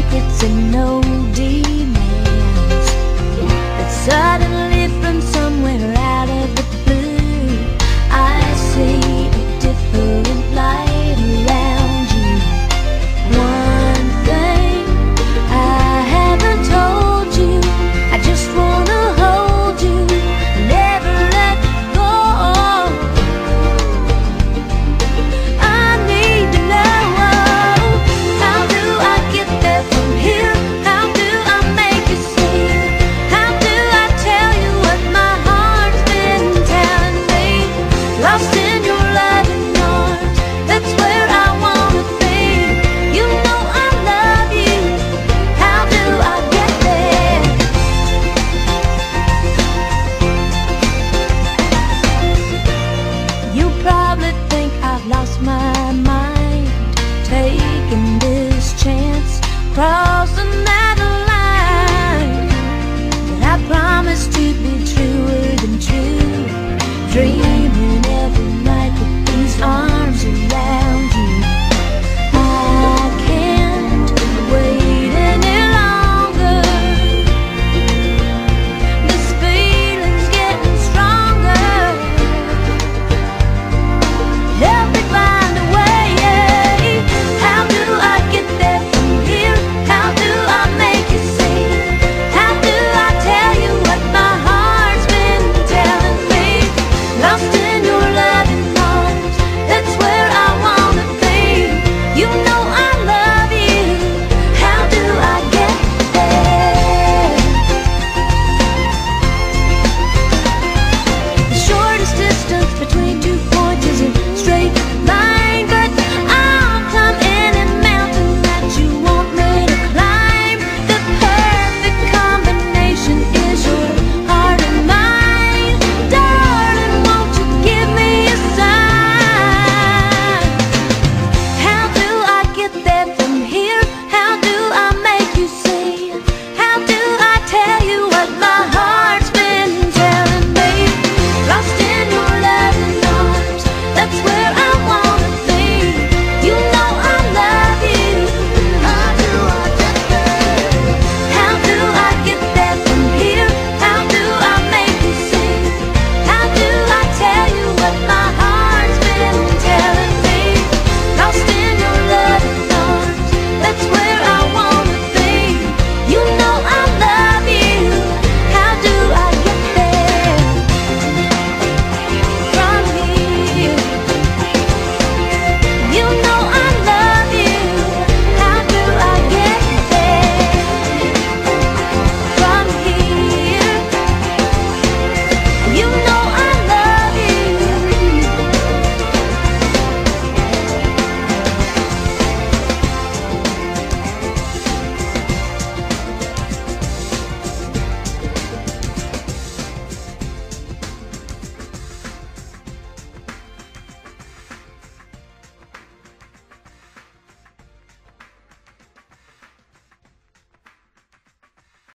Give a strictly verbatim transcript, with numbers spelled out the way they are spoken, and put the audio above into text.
secrets and no demands. But suddenly from somewhere out of the blue, I see a different light around you. One thing I haven't told you, I just wanna hold you, never let go. I need to know, how do I get there from here? How do I make you see? How do I tell you what my heart's been telling me? Lost in your loving arms, that's where I wanna be. You know I love you, how do I get there? You probably think I've lost my mind, taking this chance. Probably